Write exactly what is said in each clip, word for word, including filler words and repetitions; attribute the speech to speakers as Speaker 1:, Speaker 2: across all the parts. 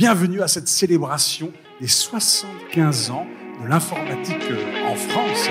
Speaker 1: Bienvenue à cette célébration des soixante-quinze ans de l'informatique en France.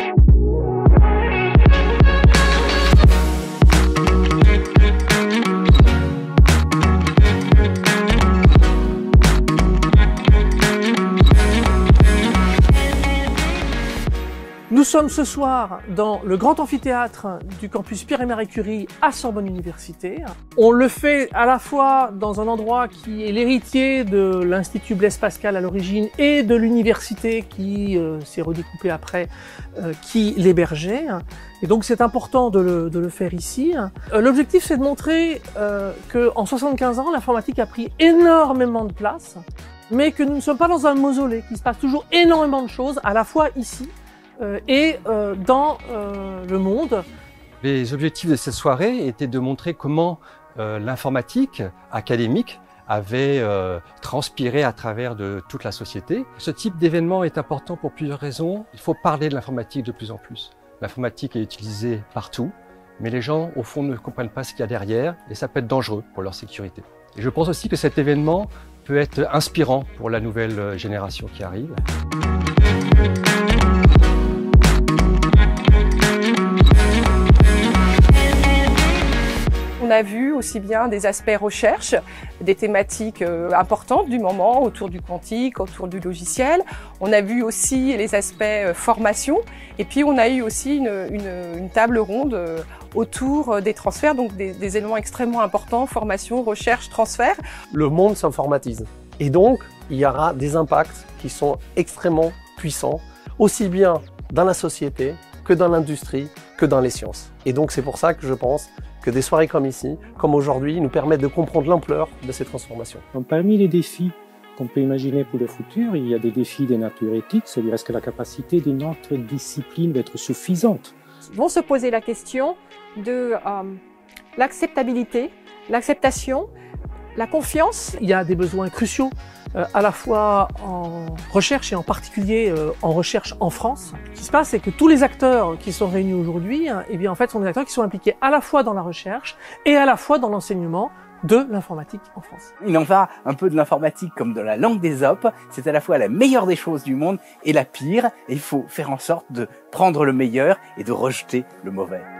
Speaker 2: Nous sommes ce soir dans le grand amphithéâtre du campus Pierre et Marie Curie à Sorbonne Université. On le fait à la fois dans un endroit qui est l'héritier de l'Institut Blaise Pascal à l'origine et de l'université qui euh, s'est redécoupée après, euh, qui l'hébergeait. Et donc c'est important de le, de le faire ici. Euh, L'objectif c'est de montrer euh, qu'en soixante-quinze ans, l'informatique a pris énormément de place, mais que nous ne sommes pas dans un mausolée, qu'il se passe toujours énormément de choses, à la fois ici, et euh, dans euh, le monde.
Speaker 3: Les objectifs de cette soirée étaient de montrer comment euh, l'informatique académique avait euh, transpiré à travers de toute la société. Ce type d'événement est important pour plusieurs raisons. Il faut parler de l'informatique de plus en plus. L'informatique est utilisée partout, mais les gens, au fond, ne comprennent pas ce qu'il y a derrière et ça peut être dangereux pour leur sécurité. Et je pense aussi que cet événement peut être inspirant pour la nouvelle génération qui arrive.
Speaker 4: On a vu aussi bien des aspects recherche, des thématiques euh, importantes du moment autour du quantique, autour du logiciel. On a vu aussi les aspects euh, formation et puis on a eu aussi une, une, une table ronde euh, autour des transferts, donc des, des éléments extrêmement importants, formation, recherche, transfert.
Speaker 5: Le monde s'informatise et donc il y aura des impacts qui sont extrêmement puissants, aussi bien dans la société que dans l'industrie, que dans les sciences. Et donc c'est pour ça que je pense que des soirées comme ici, comme aujourd'hui, nous permettent de comprendre l'ampleur de ces transformations.
Speaker 6: Donc, parmi les défis qu'on peut imaginer pour le futur, il y a des défis de nature éthique, c'est-à-dire est-ce que la capacité de notre discipline va être suffisante?
Speaker 7: Vont se poser la question de euh, l'acceptabilité, l'acceptation, la confiance.
Speaker 2: Il y a des besoins cruciaux euh, à la fois en recherche et en particulier euh, en recherche en France. Ce qui se passe, c'est que tous les acteurs qui sont réunis aujourd'hui, hein, eh bien en fait, sont des acteurs qui sont impliqués à la fois dans la recherche et à la fois dans l'enseignement de l'informatique en France.
Speaker 8: Il en va un peu de l'informatique comme de la langue d'Ésope. C'est à la fois la meilleure des choses du monde et la pire. Et il faut faire en sorte de prendre le meilleur et de rejeter le mauvais.